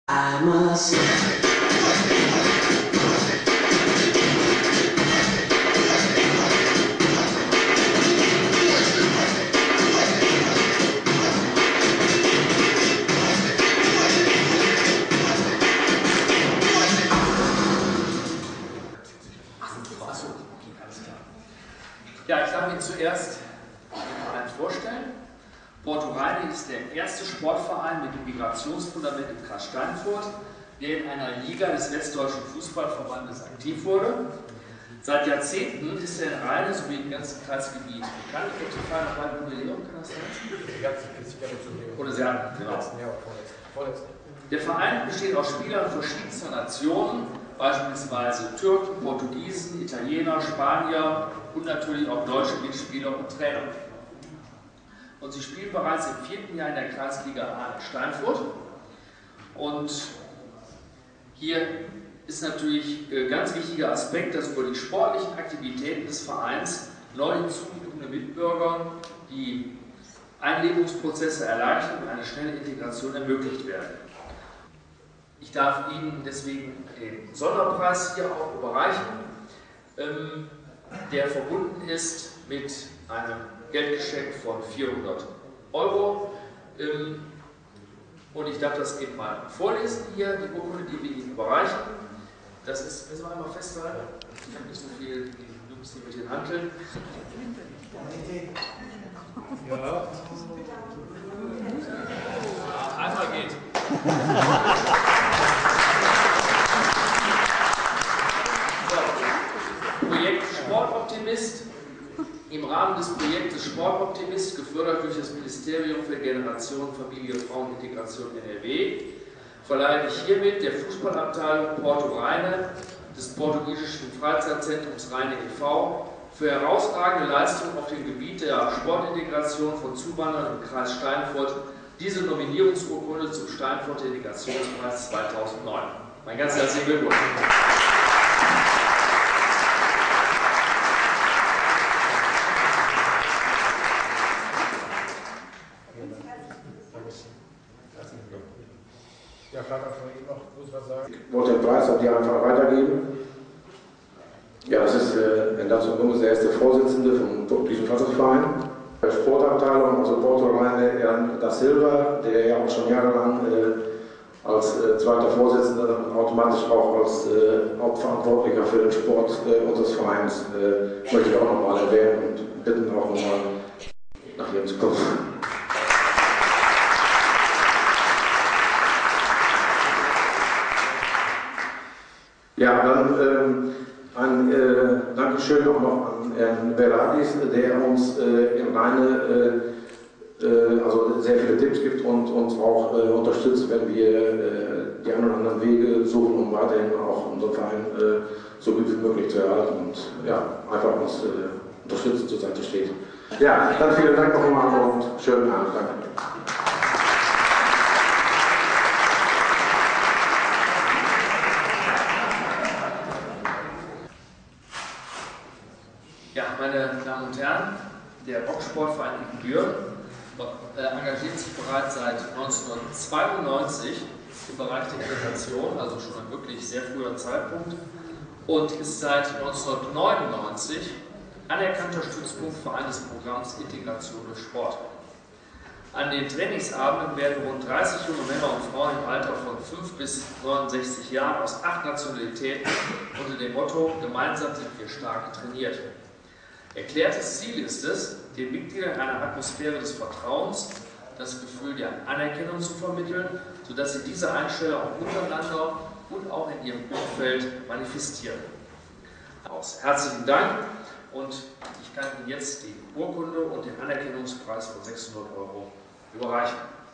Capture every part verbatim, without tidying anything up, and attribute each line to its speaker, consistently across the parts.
Speaker 1: I must
Speaker 2: Ja, ich darf Ihnen zuerst den Verein vorstellen. Porto Rheine ist der erste Sportverein mit dem Migrationsfundament im Kreis Steinfurt, der in einer Liga des Westdeutschen Fußballverbandes aktiv wurde. Seit Jahrzehnten ist er in Rheine sowie im ganzen Kreisgebiet bekannt. Ich habe die Frage noch bei Jubiläum, kann das sein? Oder Sie haben, genau. Der Verein besteht aus Spielern verschiedenster Nationen, beispielsweise Türken, Portugiesen, Italiener, Spanier und natürlich auch deutsche Mitspieler und Trainer. Und sie spielen bereits im vierten Jahr in der Kreisliga A in Steinfurt. Und hier ist natürlich ein ganz wichtiger Aspekt, dass über die sportlichen Aktivitäten des Vereins neu hinzugekommene Mitbürger die Einlebungsprozesse erleichtern und eine schnelle Integration ermöglicht werden. Ich darf Ihnen deswegen den Sonderpreis hier auch überreichen, ähm, der verbunden ist mit einem Geldgeschenk von vierhundert Euro. Ähm, und ich darf das eben mal vorlesen hier, die Urkunde, die wir Ihnen überreichen. Das ist, müssen wir einmal festhalten, ich habe nicht so viel Jungs hier mit den Hanteln. Ja. Einmal geht. Projekt Sportoptimist. Im Rahmen des Projektes Sportoptimist, gefördert durch das Ministerium für Generation, Familie, Frauen und Integration N R W, verleihe ich hiermit der Fußballabteilung Porto Rheine des portugiesischen Freizeitzentrums Rheine e V für herausragende Leistungen auf dem Gebiet der Sportintegration von Zuwanderern im Kreis Steinfurt diese Nominierungsurkunde zum Steinfurter Integrationspreis zweitausendneun. Mein ganz herzlichen Glückwunsch.
Speaker 3: Ja, kann man von Ihnen noch kurz was sagen?
Speaker 4: Ich wollte den Preis an die einfach weitergeben. Ja, das ist äh, Endazo Nunes, der erste Vorsitzende vom portugiesischen Fußballverein. Der Sportabteilung, also Porto Rheine, Jan da Silva, der ja auch schon jahrelang äh, als äh, zweiter Vorsitzender und automatisch auch als äh, Hauptverantwortlicher für den Sport äh, unseres Vereins, äh, möchte ich auch nochmal erwähnen und bitten auch nochmal nach hier zu kommen. Ja, dann ähm, ein äh, Dankeschön auch noch an Herrn Veradis, der uns äh, in Rheine äh, äh, also sehr viele Tipps gibt und uns auch äh, unterstützt, wenn wir äh, die ein oder anderen Wege suchen, um weiterhin auch unseren Verein äh, so gut wie möglich zu erhalten und ja, einfach uns äh, unterstützen zur Seite steht. Ja, dann vielen Dank noch einmal und schönen Abend. Danke.
Speaker 2: Ja, meine Damen und Herren, der Boxsportverein Ibbenbüren äh, engagiert sich bereits seit neunzehnhundertzweiundneunzig im Bereich der Integration, also schon ein wirklich sehr früher Zeitpunkt, und ist seit neunzehnhundertneunundneunzig anerkannter Stützpunkt für eines Programms Integration durch Sport. An den Trainingsabenden werden rund dreißig junge Männer und Frauen im Alter von fünf bis neunundsechzig Jahren aus acht Nationalitäten unter dem Motto „Gemeinsam sind wir stark" trainiert. Erklärtes Ziel ist es, den Mitgliedern eine Atmosphäre des Vertrauens, das Gefühl der Anerkennung zu vermitteln, sodass sie diese Einstellung auch untereinander und auch in ihrem Umfeld manifestieren. Aus. Herzlichen Dank und ich kann Ihnen jetzt die Urkunde und den Anerkennungspreis von sechshundert Euro überreichen.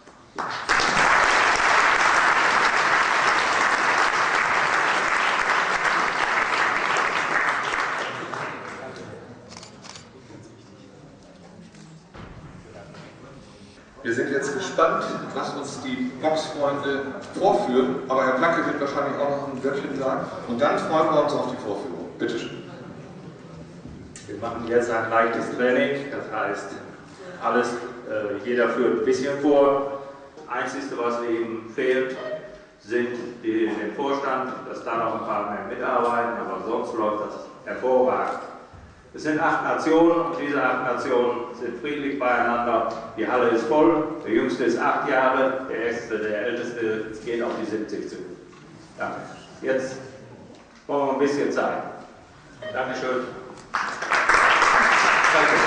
Speaker 5: Wir sind jetzt gespannt, was uns die Boxfreunde vorführen, aber Herr Placke wird wahrscheinlich auch noch ein Wörtchen sagen und dann freuen wir uns auf die Vorführung. Bitte schön.
Speaker 6: Wir machen jetzt ein leichtes Training, das heißt, alles, äh, jeder führt ein bisschen vor. Einzige, was eben fehlt, sind die, den Vorstand, dass da noch ein paar mehr mitarbeiten, aber sonst läuft das hervorragend. Es sind acht Nationen und diese acht Nationen sind friedlich beieinander. Die Halle ist voll, der Jüngste ist acht Jahre, der Älteste, der Älteste geht auf die siebzig zu. Danke. Jetzt brauchen wir ein bisschen Zeit. Dankeschön. Danke.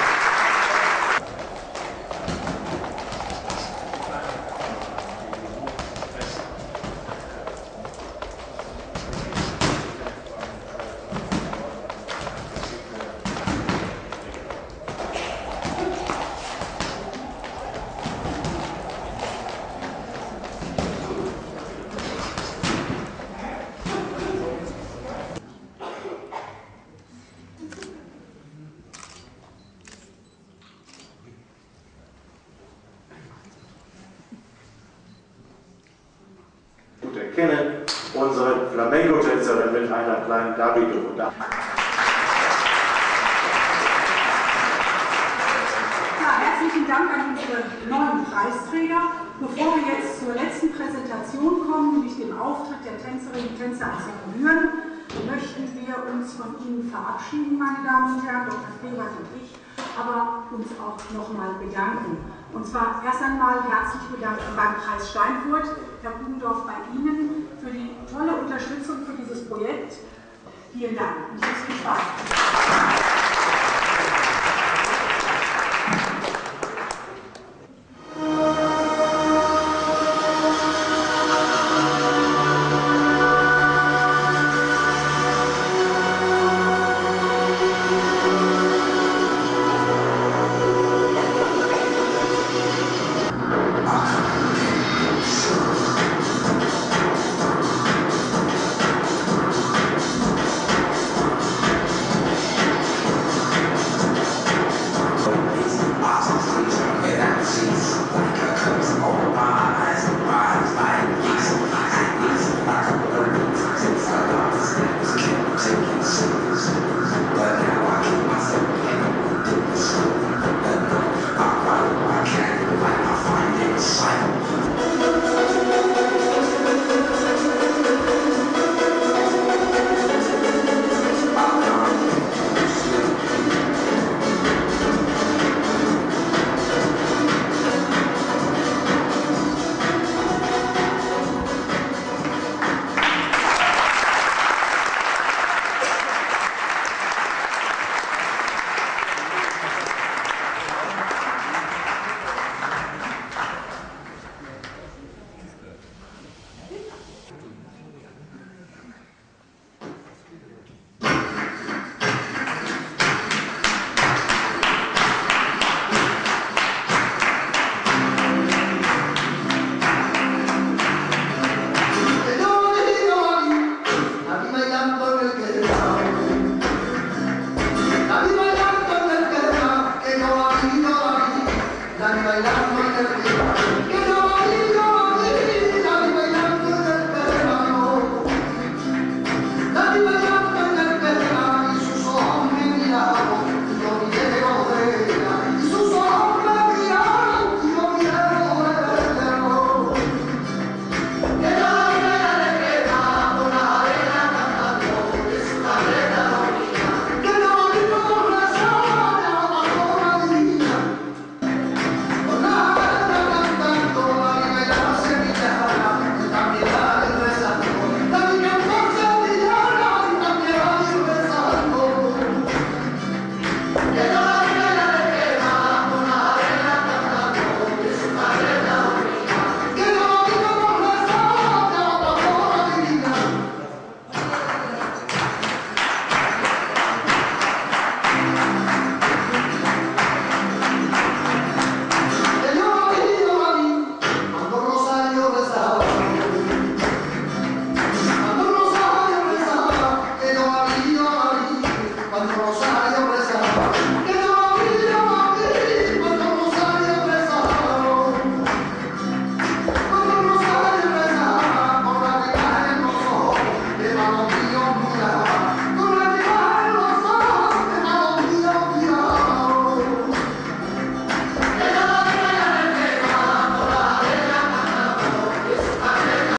Speaker 1: Erkennen, unsere Flamenco-Tänzerin mit einer kleinen Darbietung.
Speaker 7: Ja, herzlichen Dank an unsere neuen Preisträger. Bevor wir jetzt zur letzten Präsentation kommen, nämlich dem Auftritt der Tänzerinnen und Tänzer aus den Gebühren, möchten wir uns von Ihnen verabschieden, meine Damen und Herren, Doktor Febert und ich, aber uns auch nochmal bedanken. Und zwar erst einmal herzlich bedanken beim Kreis Steinfurt, Herr Bubendorf, bei Ihnen für die tolle Unterstützung für dieses Projekt. Vielen Dank.